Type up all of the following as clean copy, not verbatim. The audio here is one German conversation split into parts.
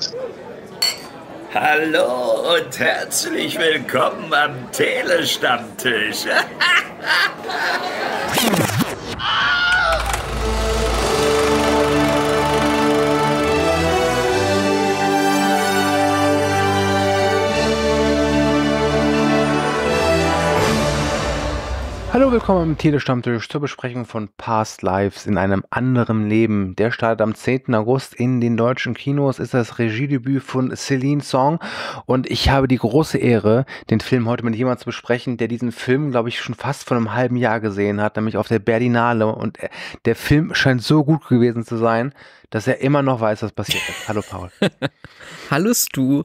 Hallo und herzlich willkommen am Telestammtisch. Hallo, willkommen am Telestammtisch zur Besprechung von Past Lives in einem anderen Leben. Der startet am 10. August in den deutschen Kinos, ist das Regiedebüt von Celine Song und ich habe die große Ehre, den Film heute mit jemandem zu besprechen, der diesen Film, glaube ich, schon fast vor einem halben Jahr gesehen hat, nämlich auf der Berlinale, und der Film scheint so gut gewesen zu sein, dass er immer noch weiß, was passiert ist. Hallo Paul. Hallo Stu.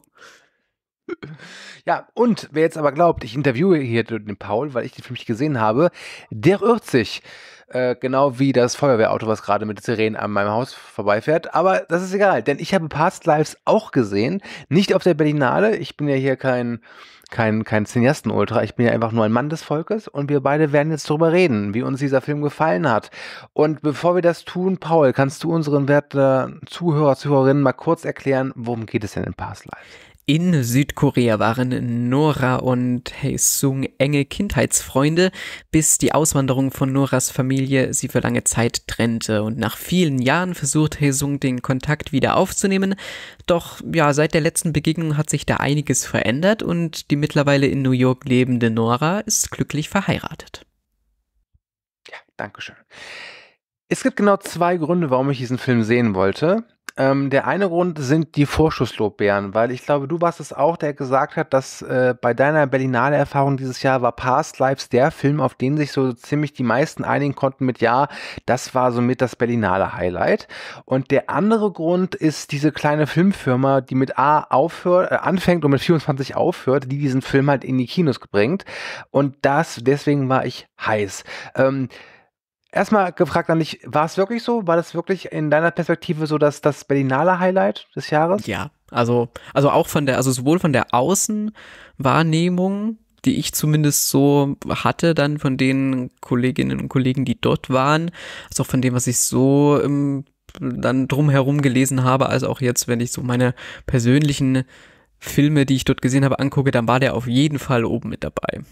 Ja, und wer jetzt aber glaubt, ich interviewe hier den Paul, weil ich den Film nicht gesehen habe, der irrt sich. Genau wie das Feuerwehrauto, was gerade mit Sirenen an meinem Haus vorbeifährt. Aber das ist egal, denn ich habe Past Lives auch gesehen. Nicht auf der Berlinale. Ich bin ja hier kein Cineasten-Ultra. Ich bin ja einfach nur ein Mann des Volkes. Und wir beide werden jetzt darüber reden, wie uns dieser Film gefallen hat. Und bevor wir das tun, Paul, kannst du unseren werten Zuhörer, Zuhörerinnen mal kurz erklären, worum geht es denn in Past Lives? In Südkorea waren Nora und Hae-sung enge Kindheitsfreunde, bis die Auswanderung von Noras Familie sie für lange Zeit trennte. Und nach vielen Jahren versucht Hae-sung den Kontakt wieder aufzunehmen. Doch ja, seit der letzten Begegnung hat sich da einiges verändert und die mittlerweile in New York lebende Nora ist glücklich verheiratet. Ja, dankeschön. Es gibt genau 2 Gründe, warum ich diesen Film sehen wollte. Der eine Grund sind die Vorschusslorbeeren, weil ich glaube, du warst es auch, der gesagt hat, dass bei deiner Berlinale-Erfahrung dieses Jahr war Past Lives der Film, auf den sich so ziemlich die meisten einigen konnten mit ja, das war somit das Berlinale-Highlight. Und der andere Grund ist diese kleine Filmfirma, die mit A anfängt und mit 24 aufhört, die diesen Film halt in die Kinos bringt. Und deswegen war ich heiß. Erstmal gefragt an dich, war es wirklich so? War das wirklich in deiner Perspektive so das Berlinale Highlight des Jahres? Ja, also auch sowohl von der Außenwahrnehmung, die ich zumindest so hatte, dann von den Kolleginnen und Kollegen, die dort waren, als auch von dem, was ich so dann drumherum gelesen habe, als auch jetzt, wenn ich so meine persönlichen Filme, die ich dort gesehen habe, angucke, dann war der auf jeden Fall oben mit dabei.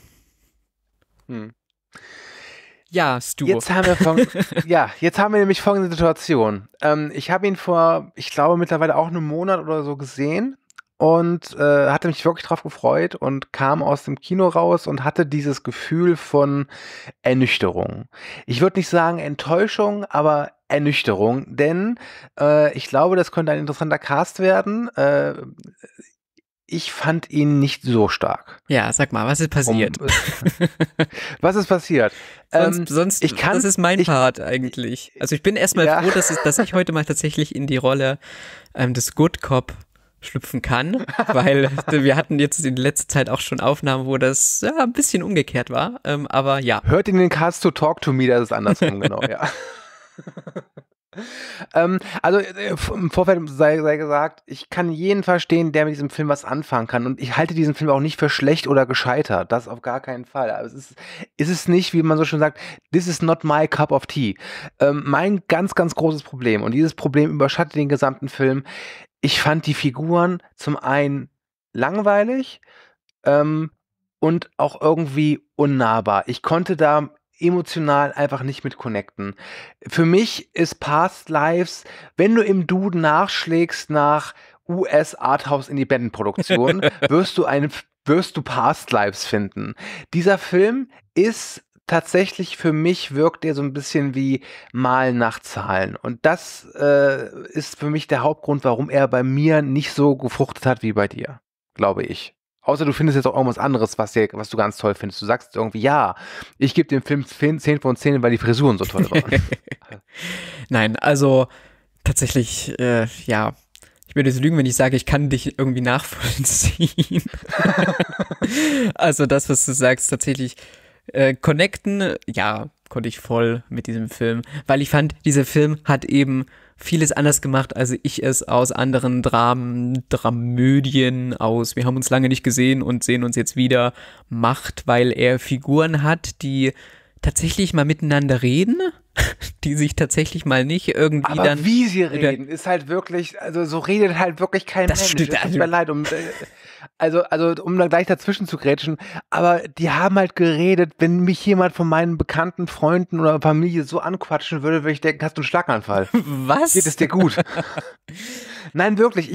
Ja, Stu. Jetzt haben wir nämlich folgende Situation. Ich habe ihn vor, ich glaube, mittlerweile auch einem Monat oder so gesehen und hatte mich wirklich drauf gefreut und kam aus dem Kino raus und hatte dieses Gefühl von Ernüchterung. Ich würde nicht sagen Enttäuschung, aber Ernüchterung, denn ich glaube, das könnte ein interessanter Cast werden. Ich fand ihn nicht so stark. Ja, sag mal, was ist passiert? Was ist passiert? Das ist mein Part eigentlich. Also ich bin erstmal froh, dass ich heute mal tatsächlich in die Rolle des Good Cop schlüpfen kann, weil wir hatten jetzt in letzter Zeit auch schon Aufnahmen, wo das ja ein bisschen umgekehrt war, aber ja. Hört in den Cast to Talk to Me, das ist andersrum, genau, ja. Also im Vorfeld sei gesagt, ich kann jeden verstehen, der mit diesem Film was anfangen kann, und ich halte diesen Film auch nicht für schlecht oder gescheitert, das auf gar keinen Fall. Aber es ist nicht, wie man so schön sagt, this is not my cup of tea. Mein ganz, ganz großes Problem, und dieses Problem überschattet den gesamten Film, ich fand die Figuren zum einen langweilig und auch irgendwie unnahbar. Ich konnte da emotional einfach nicht mit connecten. Für mich ist Past Lives, wenn du im Duden nachschlägst nach US Arthouse Independent Produktion, wirst du Past Lives finden. Dieser Film ist tatsächlich, für mich wirkt er so ein bisschen wie Malen nach Zahlen. Und das ist für mich der Hauptgrund, warum er bei mir nicht so gefruchtet hat wie bei dir, glaube ich. Außer du findest jetzt auch irgendwas anderes, was du ganz toll findest. Du sagst irgendwie, ja, ich gebe dem Film 10 von 10, weil die Frisuren so toll waren. Nein, also tatsächlich, ja, ich würde jetzt lügen, wenn ich sage, ich kann dich irgendwie nachvollziehen. Also das, was du sagst, tatsächlich connecten, ja, konnte ich voll mit diesem Film, weil ich fand, dieser Film hat eben vieles anders gemacht, als ich es aus anderen Dramödien, aus wir haben uns lange nicht gesehen und sehen uns jetzt wieder, macht, weil er Figuren hat, die tatsächlich mal miteinander reden, die sich tatsächlich mal nicht irgendwie aber dann... wie sie reden, ist halt wirklich, also so redet halt wirklich kein Das Mensch. stimmt, Es tut mir leid, also um da gleich dazwischen zu grätschen, aber die haben halt geredet, wenn mich jemand von meinen bekannten Freunden oder Familie so anquatschen würde ich denken, hast du einen Schlaganfall. Was? Geht es dir gut? Nein, wirklich,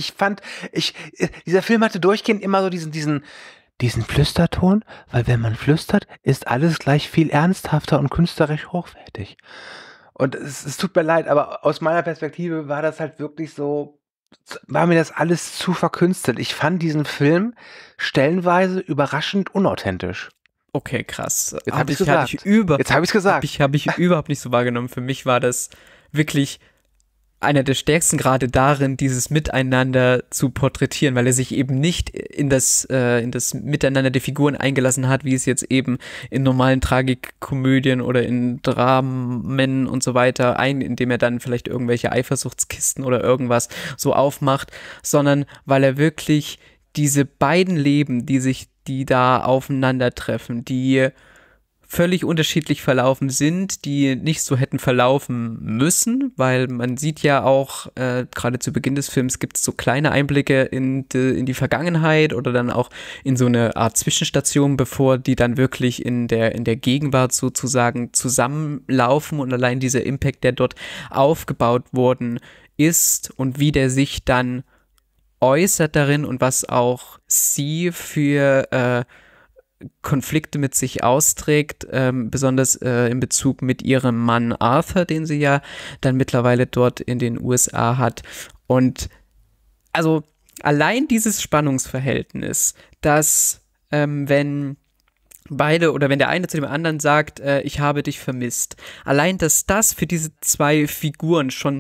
dieser Film hatte durchgehend immer so diesen Flüsterton, weil wenn man flüstert, ist alles gleich viel ernsthafter und künstlerisch hochwertig. Und es tut mir leid, aber aus meiner Perspektive war das halt wirklich so, war mir das alles zu verkünstelt. Ich fand diesen Film stellenweise überraschend unauthentisch. Okay, krass. Jetzt habe ich gesagt. Jetzt habe ich es gesagt. Hab ich überhaupt nicht so wahrgenommen. Für mich war das wirklich einer der stärksten Grade darin, dieses Miteinander zu porträtieren, weil er sich eben nicht in das Miteinander der Figuren eingelassen hat, wie es jetzt eben in normalen Tragikkomödien oder in Dramen und so weiter indem er dann vielleicht irgendwelche Eifersuchtskisten oder irgendwas so aufmacht, sondern weil er wirklich diese beiden Leben, die da aufeinandertreffen, die völlig unterschiedlich verlaufen sind, die nicht so hätten verlaufen müssen, weil man sieht ja auch, gerade zu Beginn des Films gibt es so kleine Einblicke in die Vergangenheit oder dann auch in so eine Art Zwischenstation, bevor die dann wirklich in der Gegenwart sozusagen zusammenlaufen und allein dieser Impact, der dort aufgebaut worden ist und wie der sich dann äußert darin und was auch sie für Konflikte mit sich austrägt, besonders in Bezug mit ihrem Mann Arthur, den sie ja dann mittlerweile dort in den USA hat. Und also allein dieses Spannungsverhältnis, dass wenn beide oder wenn der eine zu dem anderen sagt, ich habe dich vermisst, allein, dass das für diese zwei Figuren schon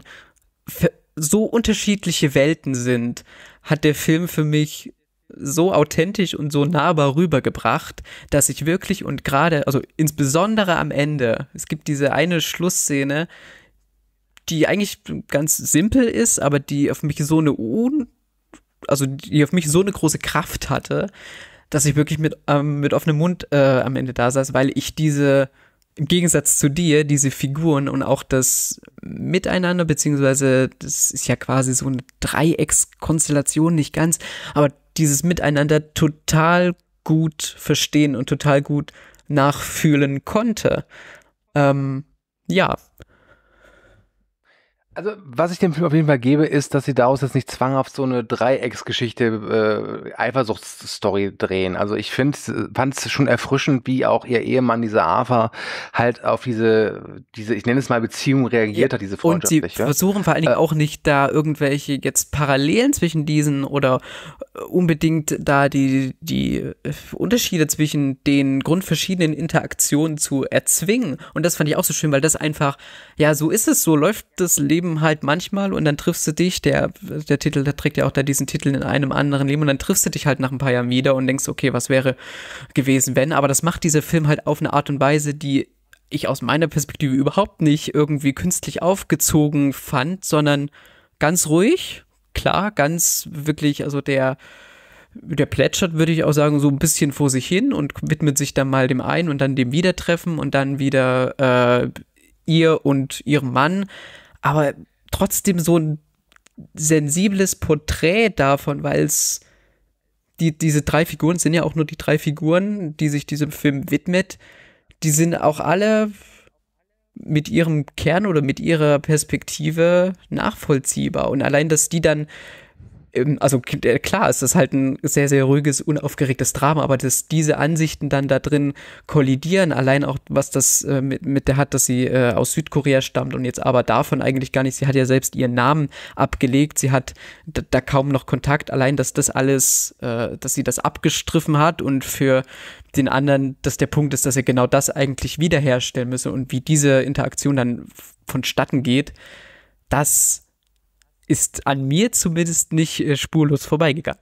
so unterschiedliche Welten sind, hat der Film für mich so authentisch und so nahbar rübergebracht, dass ich wirklich und gerade, also insbesondere am Ende, es gibt diese eine Schlussszene, die eigentlich ganz simpel ist, aber die auf mich so eine große Kraft hatte, dass ich wirklich mit offenem Mund am Ende da saß, weil ich im Gegensatz zu dir, diese Figuren und auch das Miteinander, beziehungsweise das ist ja quasi so eine Dreieckskonstellation, nicht ganz, aber dieses Miteinander total gut verstehen und total gut nachfühlen konnte. Ja. Also, was ich dem Film auf jeden Fall gebe, ist, dass sie daraus jetzt nicht zwanghaft so eine Dreiecksgeschichte, Eifersuchtsstory drehen. Also ich fand es schon erfrischend, wie auch ihr Ehemann, dieser Arthur, halt auf diese, ich nenne es mal Beziehung reagiert hat, diese freundschaftliche. Und sie versuchen vor allen Dingen auch nicht da irgendwelche jetzt Parallelen zwischen diesen oder unbedingt da die Unterschiede zwischen den grundverschiedenen Interaktionen zu erzwingen. Und das fand ich auch so schön, weil das einfach, ja, so ist es, so läuft das Leben halt manchmal und dann triffst du dich, der Titel, der trägt ja auch da diesen Titel in einem anderen Leben und dann triffst du dich halt nach ein paar Jahren wieder und denkst, okay, was wäre gewesen, wenn, aber das macht dieser Film halt auf eine Art und Weise, die ich aus meiner Perspektive überhaupt nicht irgendwie künstlich aufgezogen fand, sondern ganz ruhig, klar, ganz wirklich, also der plätschert, würde ich auch sagen, so ein bisschen vor sich hin und widmet sich dann mal dem einen und dann dem Wiedertreffen und dann wieder ihr und ihrem Mann, aber trotzdem so ein sensibles Porträt davon, weil es diese drei Figuren sind ja auch nur die drei Figuren, die sich diesem Film widmet, die sind auch alle mit ihrem Kern oder mit ihrer Perspektive nachvollziehbar und allein, dass die dann also klar, es ist halt ein sehr, sehr ruhiges, unaufgeregtes Drama, aber dass diese Ansichten dann da drin kollidieren, allein auch, was das mit der hat, dass sie aus Südkorea stammt und jetzt aber davon eigentlich gar nicht, sie hat ja selbst ihren Namen abgelegt, sie hat da kaum noch Kontakt, allein, dass das alles, dass sie das abgestriffen hat und für den anderen, dass der Punkt ist, dass er genau das eigentlich wiederherstellen müsse und wie diese Interaktion dann vonstatten geht, das ist an mir zumindest nicht spurlos vorbeigegangen.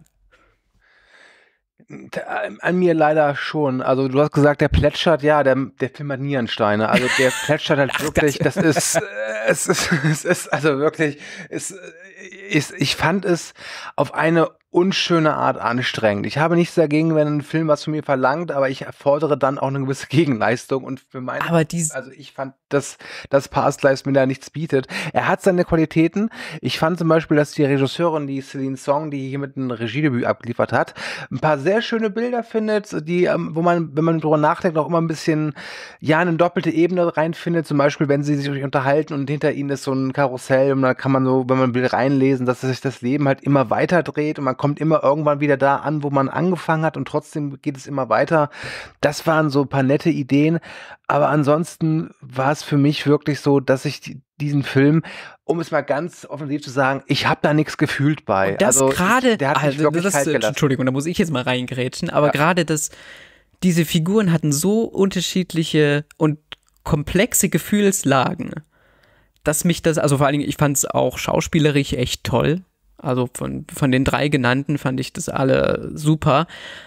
An mir leider schon. Also du hast gesagt, der plätschert, ja, der Film hat Nierensteine. Also der plätschert halt wirklich, das ist, es ist also wirklich, ich fand es auf eine unschöne Art anstrengend. Ich habe nichts dagegen, wenn ein Film was von mir verlangt, aber ich fordere dann auch eine gewisse Gegenleistung und für meine, also ich fand, dass Past Lives mir da nichts bietet. Er hat seine Qualitäten. Ich fand zum Beispiel, dass die Regisseurin, die Celine Song, die hier mit einem Regiedebüt abgeliefert hat, ein paar sehr schöne Bilder findet, die, wo man, wenn man drüber nachdenkt, auch immer ein bisschen, ja, eine doppelte Ebene reinfindet. Zum Beispiel, wenn sie sich unterhalten und hinter ihnen ist so ein Karussell und da kann man so, wenn man will, reinlesen, dass sich das Leben halt immer weiter dreht und man kommt immer irgendwann wieder da an, wo man angefangen hat und trotzdem geht es immer weiter. Das waren so ein paar nette Ideen, aber ansonsten war es für mich wirklich so, dass ich diesen Film, um es mal ganz offensiv zu sagen, ich habe da nichts gefühlt bei. Und das also gerade, der hat mich wirklich kalt gelassen. Entschuldigung, da muss ich jetzt mal reingrätschen, aber gerade diese Figuren hatten so unterschiedliche und komplexe Gefühlslagen, dass mich das, also vor allen Dingen, ich fand es auch schauspielerisch echt toll. Also von den 3 genannten fand ich das alle super.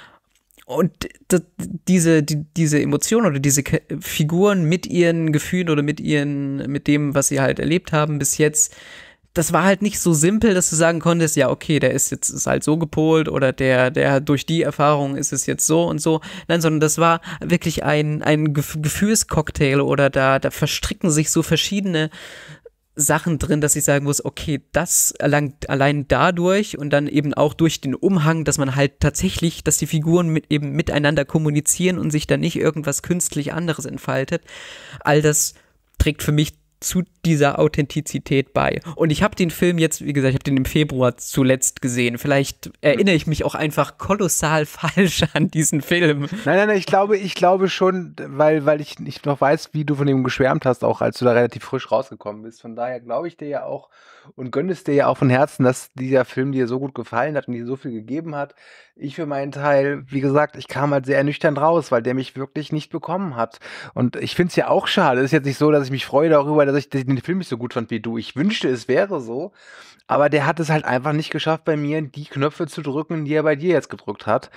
Und diese Emotionen oder diese Figuren mit ihren Gefühlen oder mit dem, was sie halt erlebt haben bis jetzt, das war halt nicht so simpel, dass du sagen konntest, ja, okay, der ist halt so gepolt oder der durch die Erfahrung ist es jetzt so und so. Nein, sondern das war wirklich ein Gefühlscocktail oder da verstricken sich so verschiedene Sachen drin, dass ich sagen muss, okay, das allein dadurch und dann eben auch durch den Umhang, dass man halt tatsächlich, dass die Figuren eben miteinander kommunizieren und sich dann nicht irgendwas künstlich anderes entfaltet, all das trägt für mich zu dieser Authentizität bei. Und ich habe den Film jetzt, wie gesagt, ich habe den im Februar zuletzt gesehen. Vielleicht erinnere ich mich auch einfach kolossal falsch an diesen Film. Nein, ich glaube schon, weil ich nicht noch weiß, wie du von ihm geschwärmt hast, auch als du da relativ frisch rausgekommen bist. Von daher glaube ich dir ja auch und gönne es dir ja auch von Herzen, dass dieser Film dir so gut gefallen hat und dir so viel gegeben hat. Ich für meinen Teil, wie gesagt, ich kam halt sehr ernüchternd raus, weil der mich wirklich nicht bekommen hat. Und ich finde es ja auch schade. Es ist jetzt nicht so, dass ich mich freue darüber, dass ich den Film nicht so gut fand wie du. Ich wünschte, es wäre so. Aber der hat es halt einfach nicht geschafft, bei mir die Knöpfe zu drücken, die er bei dir jetzt gedrückt hat.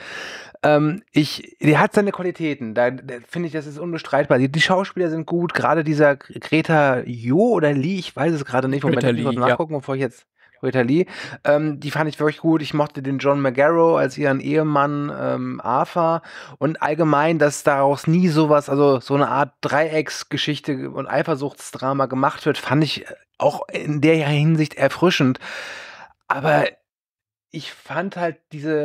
Der hat seine Qualitäten. Da finde ich, das ist unbestreitbar. Die Schauspieler sind gut. Gerade dieser Greta Jo oder Lee, ich weiß es gerade nicht. Moment, ich muss nachgucken, bevor ich jetzt Greta Lee. Die fand ich wirklich gut. Ich mochte den John McGarrow als ihren Ehemann Arthur und allgemein, dass daraus nie sowas, also so eine Art Dreiecksgeschichte und Eifersuchtsdrama gemacht wird, fand ich auch in der Hinsicht erfrischend. Aber ich fand halt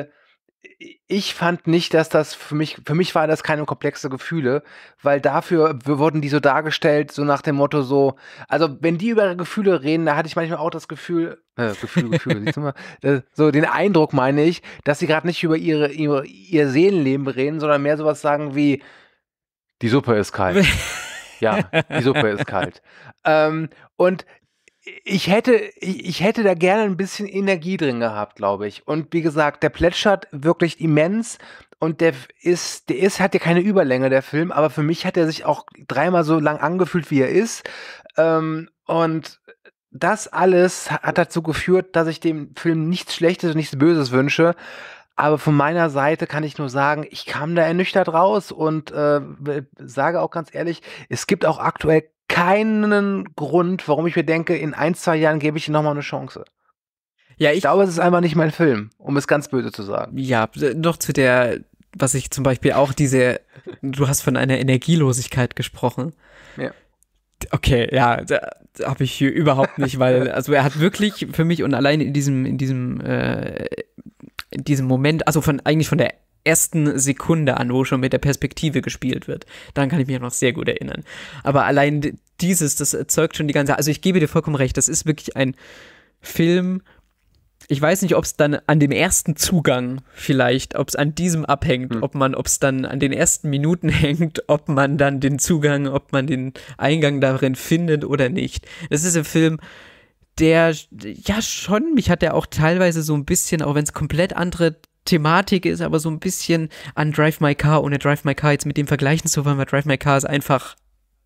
ich fand nicht, dass das für mich war das keine komplexe Gefühle, weil dafür wurden die so dargestellt, so nach dem Motto so, also wenn die über ihre Gefühle reden, da hatte ich manchmal auch das Gefühl, siehst du mal, so den Eindruck meine ich, dass sie gerade nicht über ihr Seelenleben reden, sondern mehr sowas sagen wie, die Suppe ist kalt. Ja, die Suppe ist kalt. Und ich hätte da gerne ein bisschen Energie drin gehabt, glaube ich. Und wie gesagt, der plätschert wirklich immens und hat ja keine Überlänge, der Film, aber für mich hat er sich auch 3-mal so lang angefühlt, wie er ist. Und das alles hat dazu geführt, dass ich dem Film nichts Schlechtes und nichts Böses wünsche. Aber von meiner Seite kann ich nur sagen, ich kam da ernüchtert raus und sage auch ganz ehrlich, es gibt auch aktuell keinen Grund, warum ich mir denke, in 1-2 Jahren gebe ich ihm nochmal eine Chance. Ja, ich glaube, es ist einfach nicht mein Film, um es ganz böse zu sagen. Ja, noch zu was ich zum Beispiel auch du hast von einer Energielosigkeit gesprochen. Ja. Okay, ja, da habe ich hier überhaupt nicht, weil, also er hat wirklich für mich und allein in diesem Moment, also eigentlich von der ersten Sekunde an, wo schon mit der Perspektive gespielt wird. Daran kann ich mich noch sehr gut erinnern. Aber allein das erzeugt schon die ganze, also ich gebe dir vollkommen recht, das ist wirklich ein Film, ich weiß nicht, ob es dann an dem ersten Zugang vielleicht, ob es an diesem abhängt, ob es dann an den ersten Minuten hängt, ob man dann den Zugang, ob man den Eingang darin findet oder nicht. Das ist ein Film, der, ja schon, mich hat der auch teilweise so ein bisschen, auch wenn es komplett andere Thematik ist, aber so ein bisschen an Drive My Car, ohne Drive My Car jetzt mit dem vergleichen zu wollen, weil Drive My Car ist einfach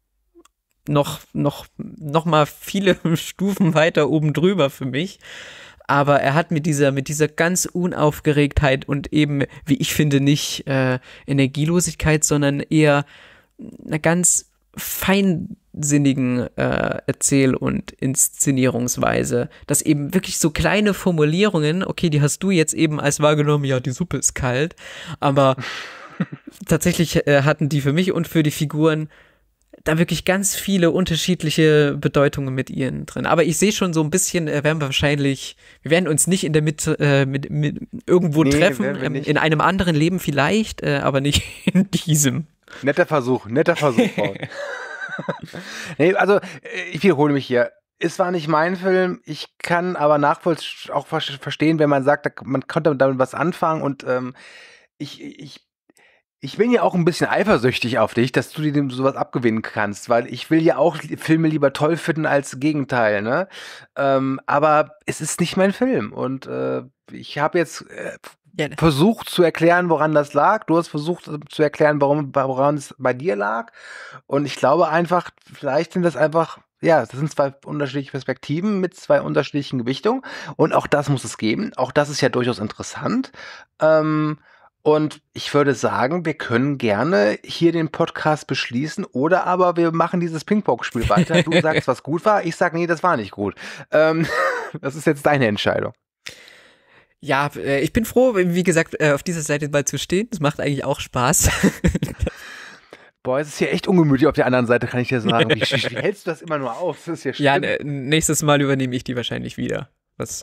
noch mal viele Stufen weiter oben drüber für mich. Aber er hat mit dieser ganz Unaufgeregtheit und eben, wie ich finde, nicht Energielosigkeit, sondern eher eine ganz fein leichtsinnigen Erzähl- und Inszenierungsweise, dass eben wirklich so kleine Formulierungen, okay, die hast du jetzt eben als wahrgenommen, ja, die Suppe ist kalt, aber tatsächlich hatten die für mich und für die Figuren da wirklich ganz viele unterschiedliche Bedeutungen mit ihren drin. Aber ich sehe schon so ein bisschen, wir werden uns nicht in der Mitte mit irgendwo treffen, in einem anderen Leben vielleicht, aber nicht in diesem. Netter Versuch, Paul. Nee, also ich wiederhole mich hier. Es war nicht mein Film, ich kann aber auch verstehen, wenn man sagt, man konnte damit was anfangen und ich bin ja auch ein bisschen eifersüchtig auf dich, dass du dir sowas abgewinnen kannst, weil ich will ja auch Filme lieber toll finden als Gegenteil, ne? Aber es ist nicht mein Film und ich habe jetzt versucht zu erklären, woran das lag. Du hast versucht zu erklären, woran es bei dir lag. Und ich glaube einfach, vielleicht sind das einfach, ja, das sind zwei unterschiedliche Perspektiven mit zwei unterschiedlichen Gewichtungen. Und auch das muss es geben. Auch das ist ja durchaus interessant. Und ich würde sagen, wir können gerne hier den Podcast beschließen oder aber wir machen dieses Ping-Pong-Spiel weiter. Du sagst, was gut war. Ich sage, nee, das war nicht gut. Das ist jetzt deine Entscheidung. Ja, ich bin froh, wie gesagt, auf dieser Seite mal zu stehen. Das macht eigentlich auch Spaß. Boah, es ist hier echt ungemütlich auf der anderen Seite, kann ich dir sagen. Wie hältst du das immer nur auf? Das ist ja schlimm. Ja, nächstes Mal übernehme ich die wahrscheinlich wieder. Was?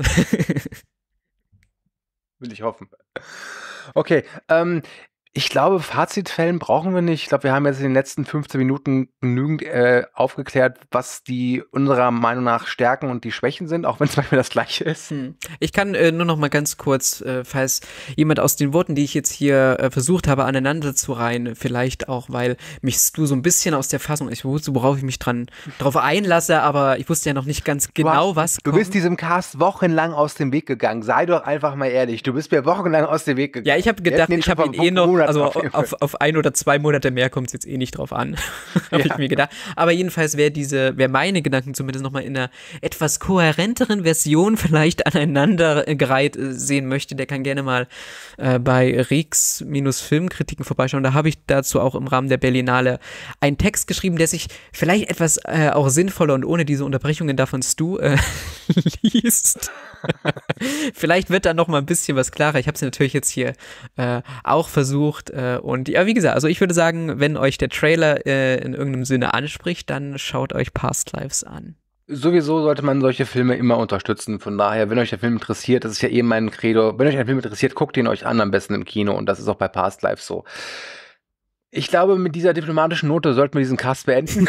Will ich hoffen. Okay, ich glaube, Fazitfällen brauchen wir nicht. Ich glaube, wir haben jetzt in den letzten 15 Minuten genügend aufgeklärt, was die unserer Meinung nach Stärken und die Schwächen sind, auch wenn es manchmal das Gleiche ist. Ich kann nur noch mal ganz kurz, falls jemand aus den Worten, die ich jetzt hier versucht habe, aneinander zu reihen, vielleicht auch, weil mich du so ein bisschen aus der Fassung, ich wusste, worauf ich mich drauf einlasse, aber ich wusste ja noch nicht ganz genau, was kommt. Du bist diesem Cast wochenlang aus dem Weg gegangen. Sei doch einfach mal ehrlich. Du bist mir wochenlang aus dem Weg gegangen. Ja, ich habe gedacht, ich habe ihn eh noch, also auf 1 oder 2 Monate mehr kommt es jetzt eh nicht drauf an, habe ich mir gedacht. Aber jedenfalls, wer meine Gedanken zumindest nochmal in einer etwas kohärenteren Version vielleicht aneinandergereiht sehen möchte, der kann gerne mal bei Reeks-Filmkritiken vorbeischauen. Da habe ich dazu auch im Rahmen der Berlinale einen Text geschrieben, der sich vielleicht etwas auch sinnvoller und ohne diese Unterbrechungen davon Stu liest. Vielleicht wird da noch mal ein bisschen was klarer. Ich habe es natürlich jetzt hier auch versucht und ja, wie gesagt, also ich würde sagen, wenn euch der Trailer in irgendeinem Sinne anspricht, dann schaut euch Past Lives an. Sowieso sollte man solche Filme immer unterstützen. Von daher, wenn euch der Film interessiert, das ist ja eben mein Credo, wenn euch ein Film interessiert, guckt ihn euch an, am besten im Kino und das ist auch bei Past Lives so. Ich glaube, mit dieser diplomatischen Note sollten wir diesen Cast beenden.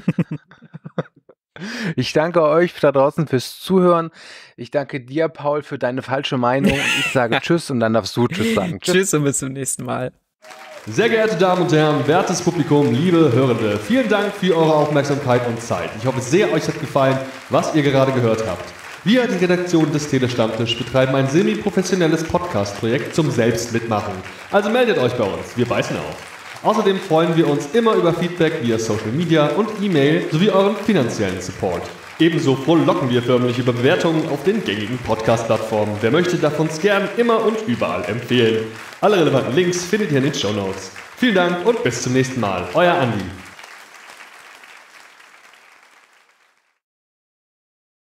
Ich danke euch da draußen fürs Zuhören. Ich danke dir, Paul, für deine falsche Meinung. Ich sage Tschüss und dann darfst du Tschüss sagen. Tschüss und bis zum nächsten Mal. Sehr geehrte Damen und Herren, wertes Publikum, liebe Hörende, vielen Dank für eure Aufmerksamkeit und Zeit. Ich hoffe sehr, euch hat gefallen, was ihr gerade gehört habt. Wir, die Redaktion des Telestammtisch, betreiben ein semi-professionelles Podcast-Projekt zum Selbstmitmachen. Also meldet euch bei uns, wir beißen auf. Außerdem freuen wir uns immer über Feedback via Social Media und E-Mail sowie euren finanziellen Support. Ebenso frohlocken wir förmlich über Bewertungen auf den gängigen Podcast-Plattformen. Wer möchte, darf uns gern immer und überall empfehlen. Alle relevanten Links findet ihr in den Shownotes. Vielen Dank und bis zum nächsten Mal. Euer Andi.